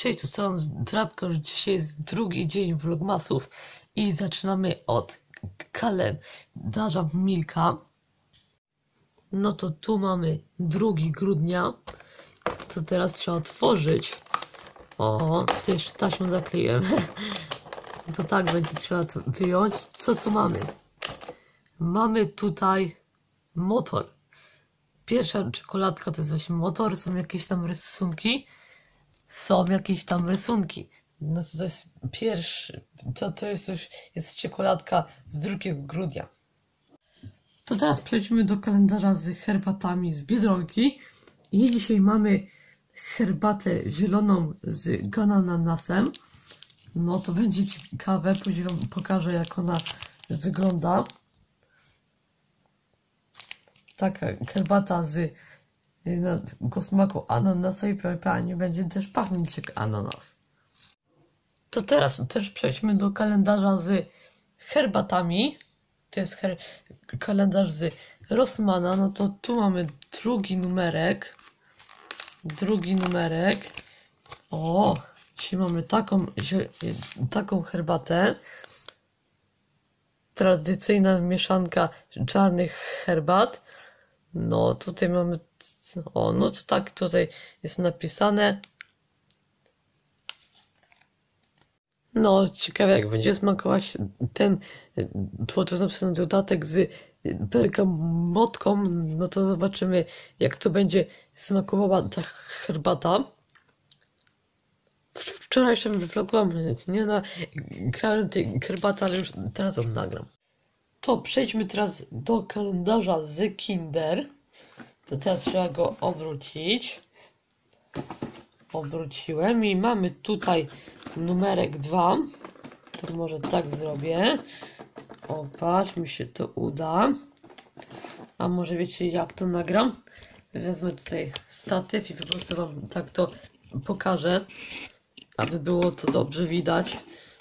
Cześć, tu strona Drapka, że dzisiaj jest drugi dzień vlogmasów i zaczynamy od kalendarza Milka. No to tu mamy 2 grudnia, to teraz trzeba otworzyć. O, to jeszcze taśmą zakleiłem. To tak będzie trzeba to wyjąć. Co tu mamy? Mamy tutaj motor. Pierwsza czekoladka to jest właśnie motor, są jakieś tam rysunki. No to jest pierwszy, to jest już, jest czekoladka z 2 grudnia. To teraz przejdźmy do kalendarza z herbatami z Biedronki. I dzisiaj mamy herbatę zieloną z ananasem. No to będzie ciekawe, później wam pokażę, jak ona wygląda. Taka herbata z smaku ananasa i pewnie będzie też pachnieć jak ananas. To teraz też przejdźmy do kalendarza z herbatami. To jest kalendarz z Rossmana. No to tu mamy drugi numerek. O, dzisiaj mamy taką herbatę. Tradycyjna mieszanka czarnych herbat. No tutaj mamy, o, no to tak tutaj jest napisane. No ciekawe, jak będzie smakować ten, to jest napisany dodatek z bergamotką. No to zobaczymy, jak to będzie smakowała ta herbata. Wczoraj jeszcze vlogowałem, nie nagrałem tej herbaty, ale już teraz ją nagram. To przejdźmy teraz do kalendarza z Kinder. To teraz trzeba go obrócić. Obróciłem i mamy tutaj numerek 2. To może tak zrobię. O, patrz, mi się to uda. A może wiecie, jak to nagram? Wezmę tutaj statyw i po prostu wam tak to pokażę, aby było to dobrze widać.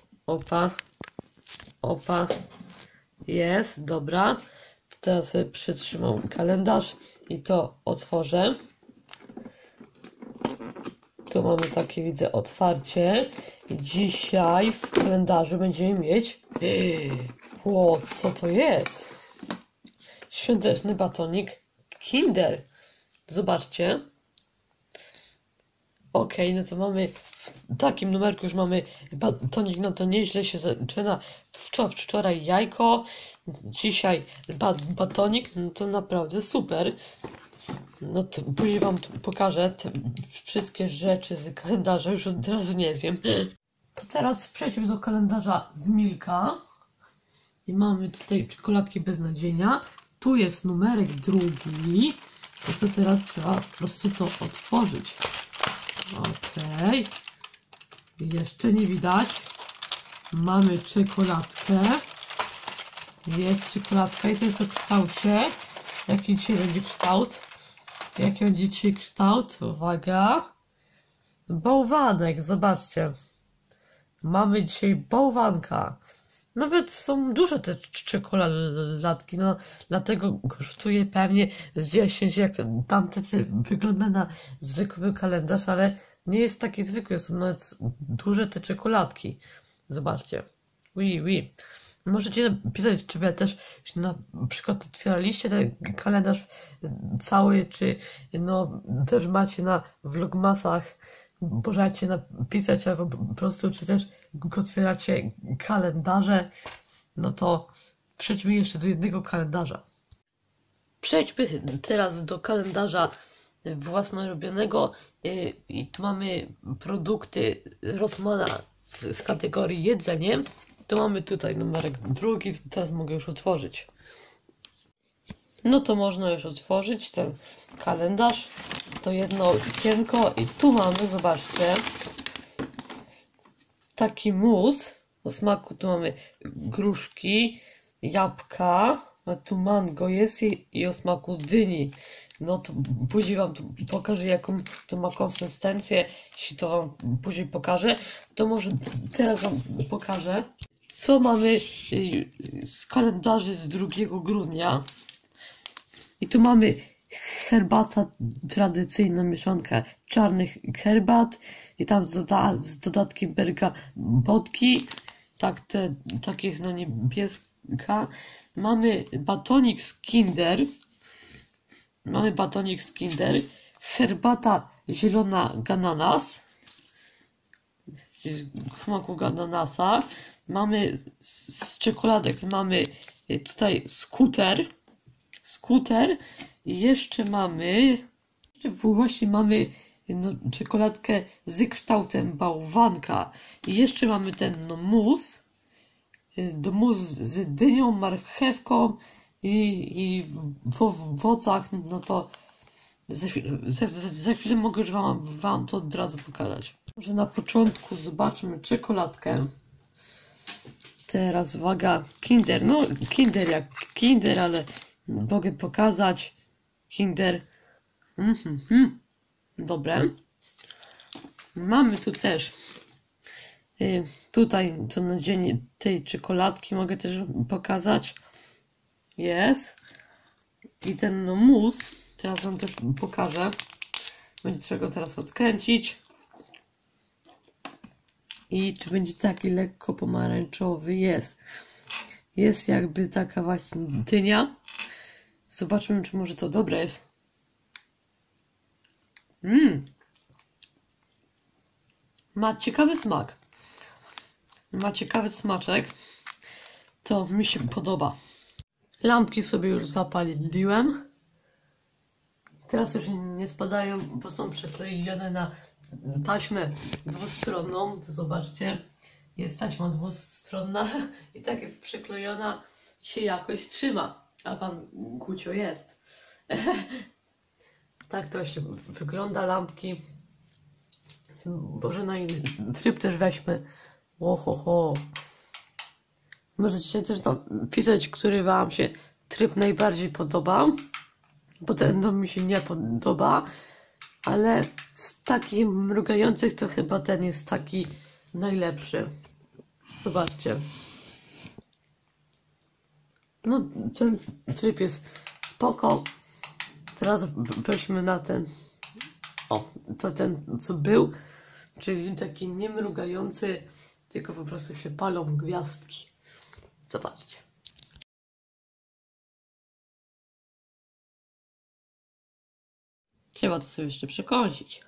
Opa. Jest, dobra. Teraz sobie przytrzymam kalendarz i to otworzę. Tu mamy takie, widzę, otwarcie. I dzisiaj w kalendarzu będziemy mieć... O, co to jest? Świąteczny batonik Kinder. Zobaczcie. Okej, no to mamy w takim numerku już mamy batonik, no to nieźle się zaczyna. Wczoraj jajko, dzisiaj batonik, no to naprawdę super. No to później wam pokażę te wszystkie rzeczy z kalendarza, już od razu nie zjem. To teraz przejdźmy do kalendarza z Milka. I mamy tutaj czekoladki beznadziejnia. Tu jest numerek 2. No to teraz trzeba po prostu to otworzyć. Okej. Jeszcze nie widać. Mamy czekoladkę. Jest czekoladka i to jest o kształcie. Jaki dzisiaj będzie kształt? Jaki będzie dzisiaj kształt? Uwaga. Bałwanek, zobaczcie. Mamy dzisiaj bałwanka. Nawet są duże te czekoladki, no dlatego kosztuje pewnie z 10, jak tamte wygląda na zwykły kalendarz, ale nie jest taki zwykły, są nawet duże te czekoladki. Zobaczcie. Oui. Możecie napisać, czy wy też na przykład otwieraliście ten kalendarz cały, czy no też macie na vlogmasach. Możecie napisać, albo po prostu, czy też otwieracie kalendarze. No to przejdźmy jeszcze do jednego kalendarza. Przejdźmy teraz do kalendarza własnorobionego i tu mamy produkty Rossmana z kategorii jedzenie. To mamy tutaj numerek 2, teraz mogę już otworzyć. No to można już otworzyć ten kalendarz. To jedno okienko i tu mamy, zobaczcie, taki mus o smaku. Tu mamy gruszki, jabłka, a tu mango jest i o smaku dyni. No to później wam tu pokażę, jaką to ma konsystencję. Jeśli to wam później pokażę, to może teraz wam pokażę, co mamy z kalendarzy z 2 grudnia. I tu mamy herbata tradycyjna, mieszanka czarnych herbat i tam z dodatkiem bergamotki, takie no niebieska. Mamy batonik z Kinder, herbata zielona ananas, w smaku ananasa. Mamy z czekoladek, mamy tutaj skuter i jeszcze mamy no, czekoladkę z kształtem bałwanka i jeszcze mamy ten no, mus z dynią, marchewką i w owocach, no to za chwilę mogę już wam to od razu pokazać. Może na początku zobaczmy czekoladkę. Teraz uwaga, Kinder, no Kinder jak Kinder, ale mogę pokazać Kinder. Dobre. Mamy tu też tutaj to nadzienie tej czekoladki mogę też pokazać. Jest. I ten no mus, teraz wam też pokażę. Będzie trzeba go teraz odkręcić. I czy będzie taki lekko pomarańczowy? Jest jakby taka właśnie dynia. Zobaczmy, czy może to dobre jest. Ma ciekawy smak. Ma ciekawy smaczek. To mi się podoba. Lampki sobie już zapaliłem. Teraz już nie spadają, bo są przyklejone na taśmę dwustronną. To zobaczcie, jest taśma dwustronna i tak jest przyklejona, się jakoś trzyma. A pan Gucio jest. Tak to się wygląda, lampki. Boże, no i tryb też weźmy. Ohoho. Możecie też pisać, który wam się tryb najbardziej podoba. Bo ten mi się nie podoba. Ale z takich mrugających to chyba ten jest taki najlepszy. Zobaczcie. No ten tryb jest spoko. Teraz weźmy na ten. O, to ten co był. Czyli taki niemrugający, tylko po prostu się palą gwiazdki. Zobaczcie. Trzeba to sobie jeszcze przekąsić.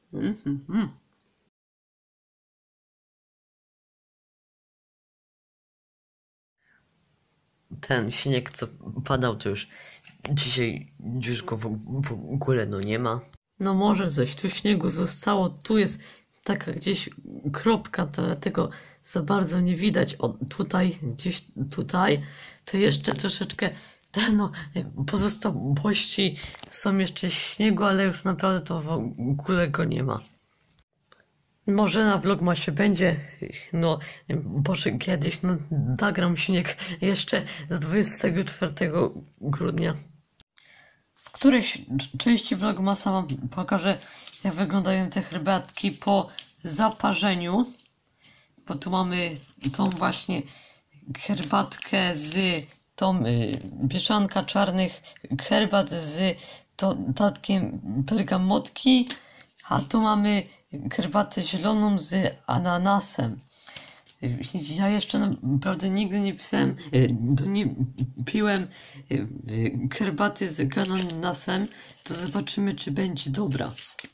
Ten śnieg, co padał, to już dzisiaj już go w ogóle no nie ma. No może coś tu śniegu zostało. Tu jest taka gdzieś kropka, dlatego za bardzo nie widać. O, tutaj, gdzieś tutaj, to jeszcze troszeczkę no, pozostałości są jeszcze śniegu, ale już naprawdę to w ogóle go nie ma. Może na Vlogmasie będzie, no, Boże, kiedyś, no, nagram śnieg jeszcze z 24 grudnia. W którejś części Vlogmasa wam pokażę, jak wyglądają te herbatki po zaparzeniu. Bo tu mamy tą właśnie herbatkę z tą mieszanka czarnych herbat z dodatkiem bergamotki, a tu mamy herbatę zieloną z ananasem. Ja jeszcze naprawdę nigdy nie piłem herbaty z ananasem, to zobaczymy, czy będzie dobra.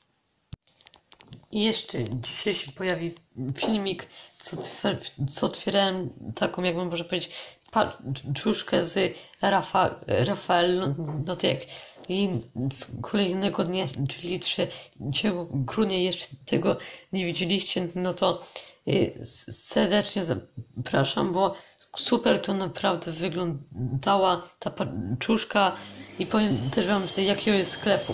I jeszcze dzisiaj się pojawi filmik, co otwierałem taką, jakbym może powiedzieć, paczuszkę z Rafael, no to jak i kolejnego dnia, czyli 3 grudnia, jeszcze tego nie widzieliście, no to serdecznie zapraszam, bo super to naprawdę wyglądała ta paczuszka i powiem też wam, z jakiego jest sklepu.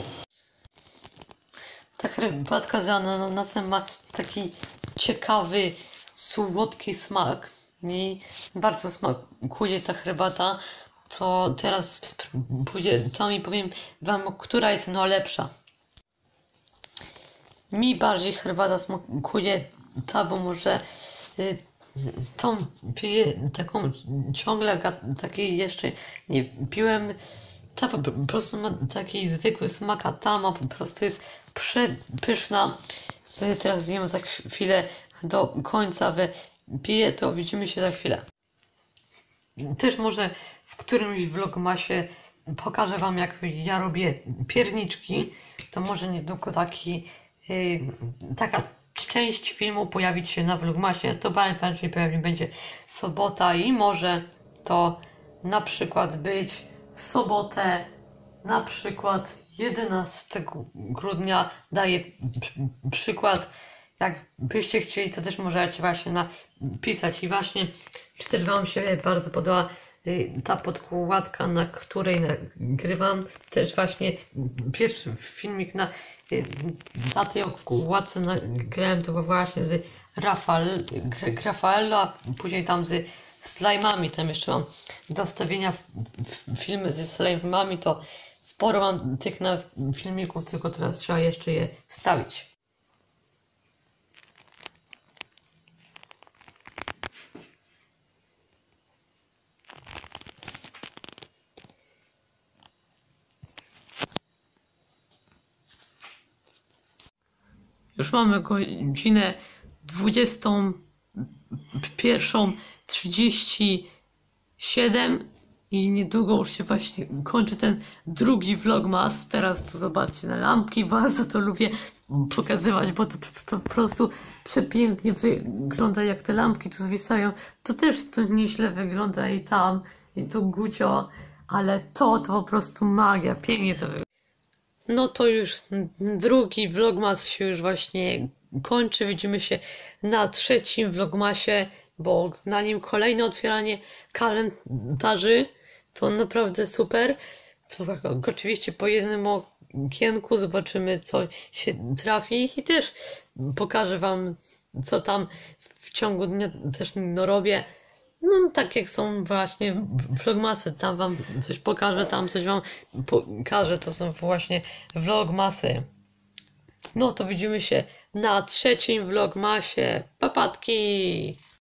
Ta herbatka z ananasem ma taki ciekawy, słodki smak. Mi bardzo smakuje ta herbata. To teraz spróbuję tam i powiem wam, która jest no lepsza. Mi bardziej herbata smakuje ta, bo może tą piję taką ciągle, takiej jeszcze nie piłem. ta po prostu ma taki zwykły smak, a ta ma po prostu jest przepyszna. Sobie teraz zjemy za chwilę do końca, wypiję to, widzimy się za chwilę. Też może w którymś vlogmasie pokażę wam, jak ja robię pierniczki. To może niedługo taka część filmu pojawić się na vlogmasie. To bardziej pewnie będzie sobota i może to na przykład być w sobotę, na przykład 11 grudnia. Daję przykład. Jakbyście chcieli, to też możecie właśnie napisać. I właśnie, czy też wam się bardzo podoba ta podkładka, na której nagrywam. Też właśnie pierwszy filmik na tej okładce nagrałem to właśnie z Rafaello, a później tam z slajmami. Tam jeszcze mam do wstawienia filmy ze slajmami, to sporo mam tych filmików, tylko teraz trzeba jeszcze je wstawić. Już mamy godzinę 21:37 i niedługo już się właśnie kończy ten drugi vlogmas. Teraz to zobaczcie na lampki, bardzo to lubię pokazywać, bo to po prostu przepięknie wygląda, jak te lampki tu zwisają. To też to nieźle wygląda i tam, i tu gucio, ale to po prostu magia, pięknie to wygląda. No to już drugi vlogmas się już właśnie kończy. Widzimy się na trzecim vlogmasie, bo na nim kolejne otwieranie kalendarzy. To naprawdę super. Oczywiście po jednym okienku zobaczymy, co się trafi i też pokażę wam, co tam w ciągu dnia też robię. No tak jak są właśnie vlogmasy, tam wam coś pokażę, tam coś wam pokażę, to są właśnie vlogmasy. No to widzimy się na trzecim vlogmasie. Papatki!